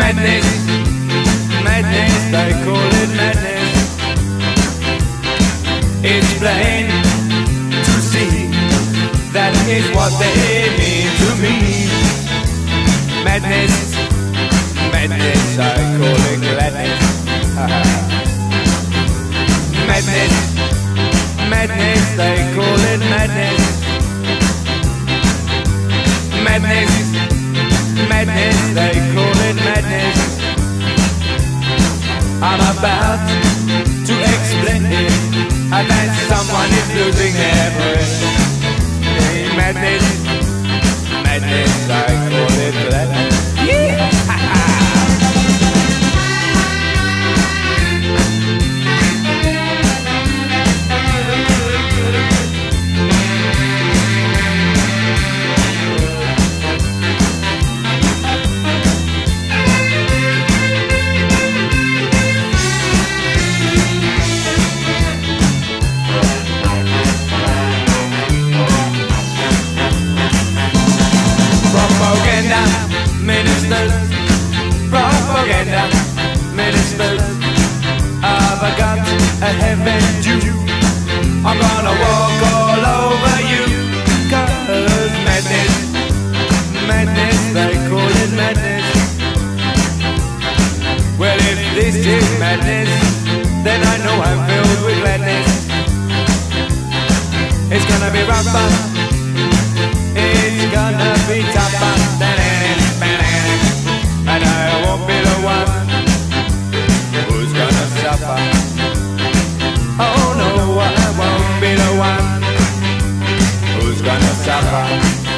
Madness, madness, they call it madness. It's plain to see, that is what they mean to me. Madness, madness, I call it gladness. Madness, madness, they call it madness. Madness, madness, they call it madness. I'm about to explain it, that someone is losing their breath. Hey, madness, madness, I call it gladness. Yeah! Propaganda ministers, I've got a heaven due. I'm gonna walk all over you, 'cause madness, madness, they call it madness. Well, if this is madness, then I know I'm filled with gladness. It's gonna be rougher, it's gonna be tougher than and I won't be the one who's gonna suffer. Oh no, I won't be the one who's gonna suffer.